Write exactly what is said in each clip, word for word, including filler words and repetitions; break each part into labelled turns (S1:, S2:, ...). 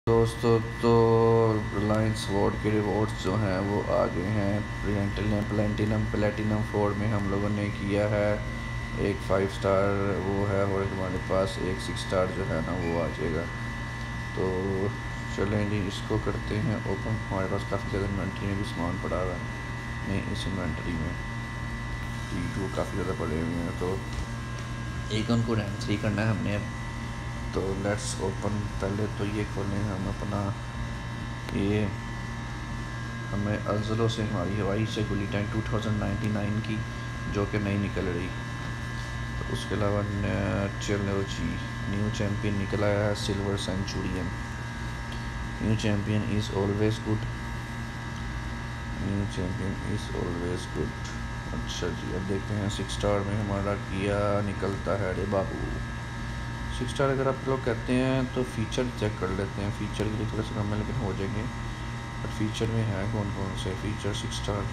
S1: दोस्तों तो रिलायंस वॉर्ड के रिवॉर्ड्स जो हैं वो आ गए हैं। प्लेटिनम प्लेटिनम प्लेटिनम फोर्ड में हम लोगों ने किया है एक फाइव स्टार वो है, और हमारे पास एक सिक्स स्टार जो है ना वो आ जाएगा। तो चलें जी, इसको करते हैं ओपन। हमारे पास काफ़ी ज़्यादा इन्वेंट्री में भी सामान पड़ा हुआ है, नहीं इस इन्वेंट्री में टी टू काफ़ी ज़्यादा पड़े हुए हैं। तो एक उनको रैंक थ्री करना है हमने। तो लेट्स ओपन। पहले तो ये खोलें हम अपना, ये हमें अज़लो से हमारी हवाई से गुली टैंक टू थाउजेंड नाइन्टी नाइन की जो कि नहीं निकल रही। तो उसके अलावा चलो जी, न्यू चैम्पियन निकल आया है silver centurion. New champion is always good, new champion is always good. अच्छा जी, अब देखते हैं सिक्स स्टार में हमारा किया निकलता है। अरे बाबू, सिक्स स्टार अगर आप लोग कहते हैं तो फ़ीचर चेक कर लेते हैं। फ़ीचर के लिए थोड़ा सा कम है लेकिन हो जाएंगे। बट फ़ीचर में है कौन कौन से फ़ीचर सिक्स स्टार?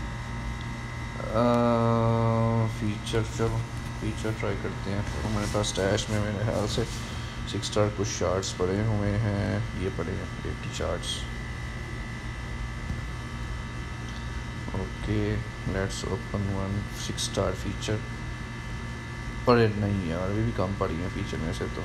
S1: फ़ीचर चलो फ़ीचर ट्राई करते हैं। तो हमारे पास स्टैश में मेरे ख्याल से सिक्स स्टार कुछ चार्ट्स पड़े हुए हैं। ये पड़े हैं eighty charts. Okay let's open one six star feature. पड़े नहीं यार, अभी भी कम पड़ी हैं फ़ीचर में से। तो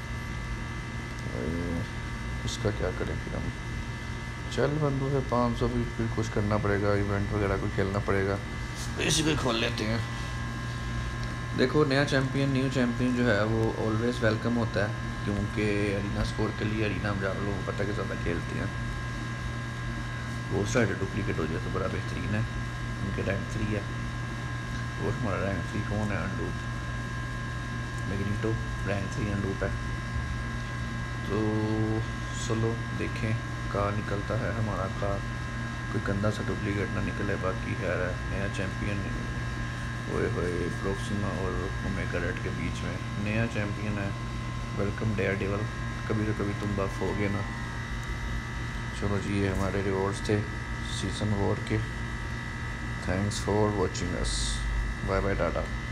S1: इसका क्या करें फिर हम? चल बंदू है पाँच सौ भी फिर कुछ करना पड़ेगा, इवेंट वगैरह को खेलना पड़ेगा। तो इसी को खोल लेते हैं। देखो, नया चैम्पियन न्यू चैम्पियन जो है वो ऑलवेज़ वेलकम होता है, क्योंकि अरीना स्कोर के लिए अरीना में आप लोगों को पता है कि ज़्यादा खेलते हैं। वो साइड डुप्लीकेट हो जाए तो बड़ा बेहतरीन है। उनके रैंक थ्री है और हमारा रैंक थ्री कौन है? अनडूप मैग्नीटो रैंक थ्री अनडूप है। तो चलो देखें का निकलता है हमारा का, कोई गंदा सा डुप्लीकेट ना निकले। बाकी है नया चैम्पियन ओए होए प्रोक्सिमा और ओमेगा रेड के बीच में नया चैम्पियन है। वेलकम डेयर डेवल, कभी तो कभी तुम बफ होगे ना। चलो जी, ये हमारे रिवॉर्ड्स थे सीज़न फोर के। Thanks for watching us, bye bye Tata.